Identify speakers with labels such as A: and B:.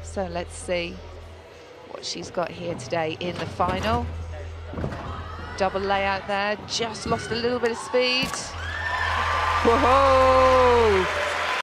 A: So let's see what she's got here today in the final. Double layout there, just lost a little bit of speed. Whoa!